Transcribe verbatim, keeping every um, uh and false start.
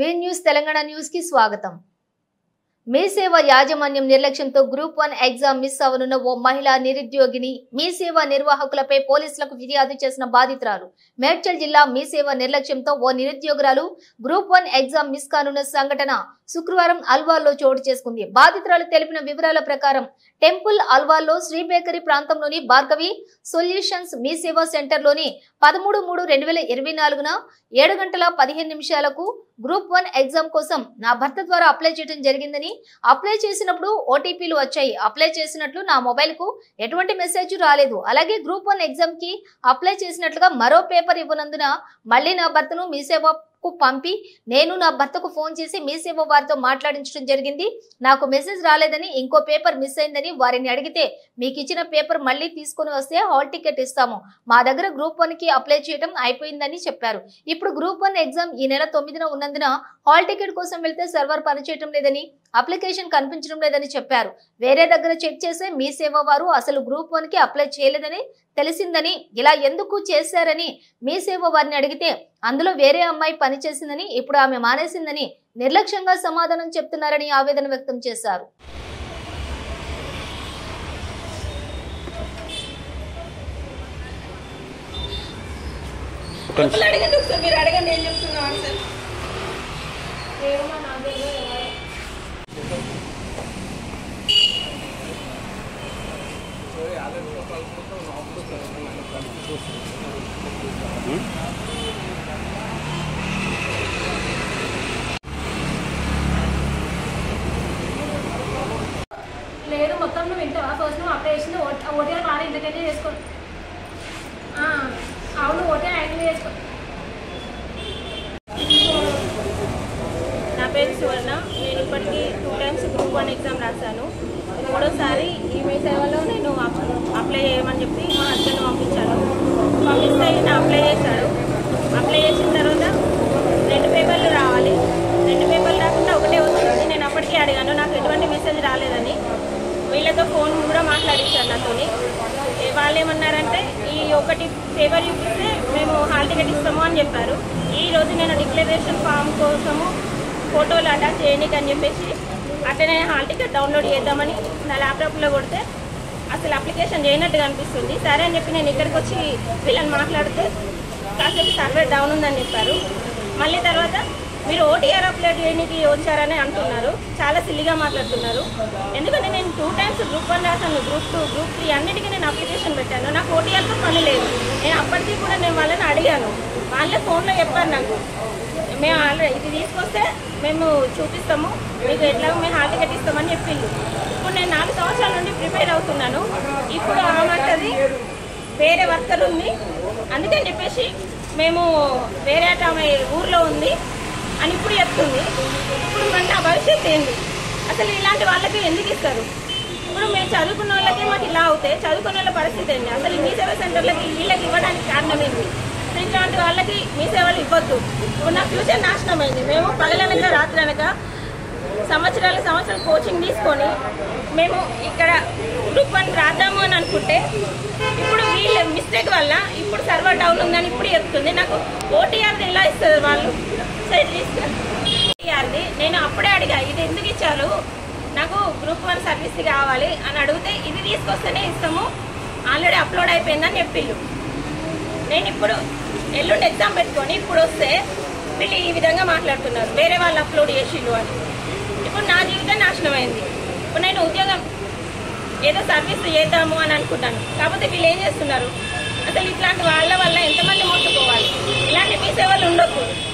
వి news Telangana news కి స్వాగతం। మీ సేవ యాజమాన్యం నిర్లక్ష్యంతో గ్రూప్ వన్ ఎగ్జామ్ మిస్ అవనున్న ఓ మహిళా నిరుద్యోగిని మీ సేవ నిర్వాహకులపై పోలీసులకు ఫిర్యాదు చేసిన బాధితురాలు। మేడ్చల్ జిల్లా మీ సేవ నిర్లక్ష్యంతో ఓ నిరుద్యోగురాలు గ్రూప్ వన్ ఎగ్జామ్ మిస్ కానున్న సంఘటన శుక్రవారం అల్వాల్లో చోటు చేసుకుంది। బాధితురాలు తెలిపిన వివరాల ప్రకారం టెంపుల్ అల్వాల్లో శ్రీ బేకరీ ప్రాంతంలోని భార్గవి సొల్యూషన్స్ మీ సేవ సెంటర్ లోని పదమూడు మూడు రెండు వేల ఇరవై నాలుగున ఏడు గంటల పదిహేను నిమిషాలకు గ్రూప్ వన్ ఎగ్జామ్ కోసం నా భర్త ద్వారా అప్లై చేయడం జరిగిందని, అప్లై చేసినప్పుడు ఓటీపీలు వచ్చాయి। అప్లై చేసినట్లు నా మొబైల్ కు ఎటువంటి మెసేజ్ రాలేదు। అలాగే గ్రూప్ వన్ ఎగ్జామ్ కి అప్లై చేసినట్లుగా మరో పేపర్ ఇవ్వనందున మళ్ళీ నా భర్తను మీ సేవ పంపి నేను నా భర్తకు ఫోన్ చేసి మీ సేవ వారితో మాట్లాడించడం జరిగింది। నాకు మెసేజ్ రాలేదని, ఇంకో పేపర్ మిస్ అయిందని వారిని అడిగితే మీకు ఇచ్చిన పేపర్ మళ్ళీ తీసుకొని వస్తే హాల్ టికెట్ ఇస్తాము, మా దగ్గర గ్రూప్ వన్ కి అప్లై చేయడం అయిపోయిందని చెప్పారు। ఇప్పుడు గ్రూప్ వన్ ఎగ్జామ్ ఈ నెల తొమ్మిదిన ఉన్నందున హాల్ టికెట్ కోసం వెళ్తే సర్వర్ పనిచేయడం లేదని, అప్లికేషన్ కనిపించడం లేదని చెప్పారు। వేరే దగ్గర చెక్ చేసే మీ సేవ వారు అసలు గ్రూప్ వన్ కి అప్లై చేయలేదని తెలిసిందని, ఇలా ఎందుకు చేశారని మీ సేవ వారిని అడిగితే అందులో వేరే అమ్మాయి పనిచేసిందని, ఇప్పుడు ఆమె మానేసిందని నిర్లక్ష్యంగా సమాధానం చెప్తున్నారని ఆవేదన వ్యక్తం చేశారు। లేదు మొత్తం నువ్వు వింటావా? ఫస్ట్ నువ్వు అప్లై చేసింది ఓటీఆర్ బాగా ఇంటర్టైన్ చేసుకో। అవును ఓటీఆర్ యాక్టివ్ చేసుకో। నా పేరు సువర్ణ। నేను ఇప్పటికీ two times group one exam రాశాను। మూడోసారి ఈ మీ సేవలో నేను అప్లై చేయమని చెప్పి మా హస్బెండ్ పంపించాను। పంపిస్తే ఆయన అప్లై చేశాడు। అప్లై చేసిన తర్వాత రెండు పేపర్లు రావాలి, రెండు పేపర్లు రాకుండా ఒకటే వస్తుంది। నేను అప్పటికీ అడిగాను, నాకు ఎటువంటి మెసేజ్ రాలేదని। వీళ్ళతో ఫోన్ కూడా మాట్లాడించాను నాతోని। వాళ్ళు ఏమన్నారంటే ఈ ఒకటి పేపర్ చూపిస్తే మేము హాల్ టికెట్ ఇస్తాము అని చెప్పారు। ఈ రోజు నేను డిక్లరేషన్ ఫామ్ కోసము ఫోటోలు అటాచ్ చేయడానికి అని చెప్పేసి అట్లనే హాల్ టికెట్ డౌన్లోడ్ చేద్దామని నా ల్యాప్టాప్లో కొడితే అసలు అప్లికేషన్ చేయనట్టుగా అనిపిస్తుంది। సరే అని చెప్పి నేను ఇక్కడికి వచ్చి వీళ్ళని మాట్లాడితే కాసేపు సర్వర్ డౌన్ ఉందని చెప్పారు। మళ్ళీ తర్వాత మీరు ఓటీఆర్ అప్లై చేయడానికి వచ్చారని అంటున్నారు, చాలా సిల్లిగా మాట్లాడుతున్నారు। ఎందుకంటే నేను టూ టైమ్స్ గ్రూప్ వన్ రాశాను, గ్రూప్ టూ గ్రూప్ త్రీ అన్నిటికీ నేను అప్లికేషన్ పెట్టాను। నాకు ఓటీఆర్తో పని లేదు। నేను అప్పటికీ కూడా నేను వాళ్ళని అడిగాను, వాళ్ళే ఫోన్లో చెప్పారు నాకు మేము ఆల్రెడీ ఇది తీసుకొస్తే మేము చూపిస్తాము, మీకు ఎట్లా మేము హాల్ టికెట్ ఇస్తామని చెప్పింది। ఇప్పుడు నేను నాలుగు సంవత్సరాల నుండి ప్రిపేర్ అవుతున్నాను। ఇప్పుడు ఆమెది వేరే వర్కర్ ఉంది, అందుకని చెప్పేసి మేము వేరే ఆమె ఊర్లో ఉంది అని ఇప్పుడు చెప్తుంది। ఇప్పుడు మన నా భవిష్యత్తు ఏంటి? అసలు ఇలాంటి వాళ్ళకి ఎందుకు ఇస్తారు? ఇప్పుడు మేము చదువుకున్న వాళ్ళకి మాకు ఇలా అవుతాయి, చదువుకున్న వాళ్ళ పరిస్థితి ఏంటి? అసలు మీ సేవ సెంటర్లకి వీళ్ళకి ఇవ్వడానికి కారణం ఏంటి? ఇట్లాంటి వాళ్ళకి మీ సేవలు ఇవ్వద్దు। ఇప్పుడు నా ఫ్యూచర్ నాశనం అయింది। మేము పగలనక రాత్రి అనక సంవత్సరాల సంవత్సరం కోచింగ్ తీసుకొని మేము ఇక్కడ గ్రూప్ వన్ రాద్దాము అని అనుకుంటే ఇప్పుడు వీళ్ళ మిస్టేక్ వల్ల ఇప్పుడు సర్వర్ డౌన్ ఉందని ఇప్పుడు చెప్తుంది। నాకు ఓటీఆర్ది ఎలా ఇస్తుంది వాళ్ళు? సరే ఓటీఆర్ది నేను అప్పుడే అడిగా, ఇది ఎందుకు ఇచ్చారు, నాకు గ్రూప్ వన్ సర్వీస్ కావాలి అని అడిగితే ఇది తీసుకొస్తేనే ఇస్తాము, ఆల్రెడీ అప్లోడ్ అయిపోయిందని చెప్పిళ్ళు। నేను ఇప్పుడు ఎల్లుండి ఎగ్జామ్ పెట్టుకొని ఇప్పుడు వస్తే వీళ్ళు ఈ విధంగా మాట్లాడుతున్నారు, వేరే వాళ్ళు అప్లోడ్ చేసిళ్ళు అని। ఇప్పుడు నా జీవితం నాశనం అయింది। ఇప్పుడు నేను ఉద్యోగం ఏదో సర్వీస్ చేద్దాము అని అనుకుంటాను, కాకపోతే వీళ్ళు ఏం చేస్తున్నారు? అసలు ఇట్లాంటి వాళ్ళ వల్ల ఎంతమంది మోసపోవాలి? ఇలాంటి మీ సేవలు ఉండొద్దు।